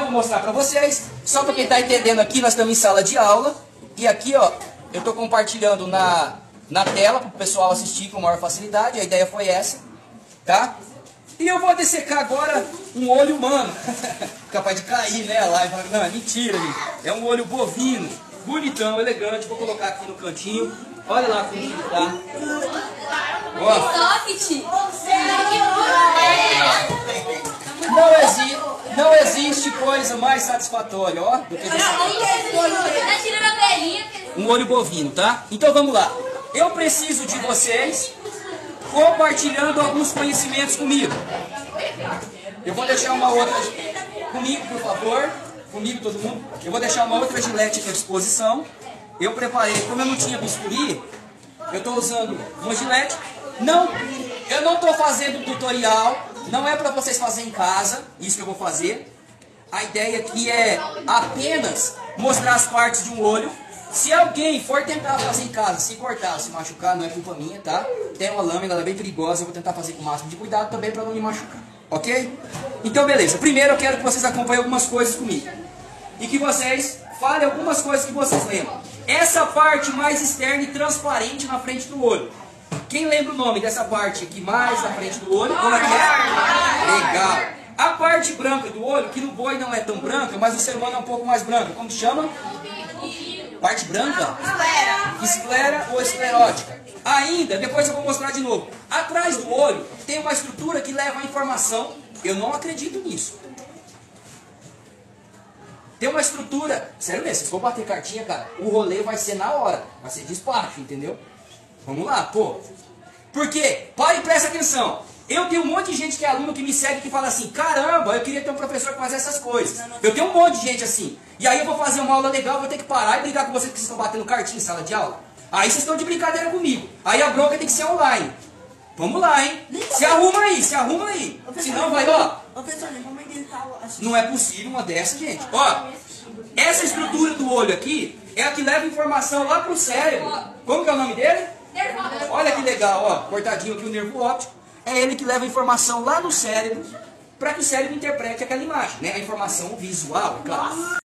vou mostrar pra vocês. Só pra quem tá entendendo aqui, nós estamos em sala de aula. E aqui, ó, eu tô compartilhando na tela pro pessoal assistir com maior facilidade. A ideia foi essa, tá? E eu vou dissecar agora um olho humano. Capaz de cair, né, a live. Não, é mentira, gente. É um olho bovino. Bonitão, elegante. Vou colocar aqui no cantinho. Olha lá como que tá. Ó. Não existe coisa mais satisfatória, ó, do que um olho bovino, tá? Então vamos lá. Eu preciso de vocês compartilhando alguns conhecimentos comigo. Eu vou deixar uma outra comigo, por favor. Comigo, todo mundo. Eu vou deixar uma outra gilete aqui à disposição. Eu preparei, como eu não tinha bisturi, eu estou usando uma gilete. Eu não estou fazendo tutorial. Não é para vocês fazerem em casa, isso que eu vou fazer. A ideia aqui é apenas mostrar as partes de um olho. Se alguém for tentar fazer em casa, se cortar, se machucar, não é culpa minha, tá? Tem uma lâmina, ela é bem perigosa, eu vou tentar fazer com o máximo de cuidado também para não me machucar, ok? Então beleza, primeiro eu quero que vocês acompanhem algumas coisas comigo. E que vocês falem algumas coisas que vocês lembram. Essa parte mais externa e transparente na frente do olho. Quem lembra o nome dessa parte aqui mais na frente do olho? Como é que é? Legal. A parte branca do olho, que no boi não é tão branca, mas no ser humano é um pouco mais branca. Como chama? Parte branca? Esclera ou esclerótica. Ainda, depois eu vou mostrar de novo. Atrás do olho tem uma estrutura que leva a informação. Eu não acredito nisso. Tem uma estrutura. Sério mesmo, se for bater cartinha, cara, o rolê vai ser na hora. Vai ser despacho, entendeu? Vamos lá, pô. Por quê? Pare e presta atenção. Eu tenho um monte de gente que é aluno que me segue que fala assim: caramba, eu queria ter um professor que faz essas coisas. Eu tenho um monte de gente assim. E aí eu vou fazer uma aula legal, vou ter que parar e brigar com vocês porque vocês estão batendo cartinha em sala de aula. Aí vocês estão de brincadeira comigo. Aí a bronca tem que ser online. Vamos lá, hein? Se arruma aí, se arruma aí. Senão vai, ó. Não é possível uma dessa, gente. Ó, essa estrutura do olho aqui é a que leva informação lá pro cérebro. Como que é o nome dele? Olha que legal, ó. Cortadinho aqui o nervo óptico. É ele que leva a informação lá no cérebro para que o cérebro interprete aquela imagem, né? A informação visual, claro.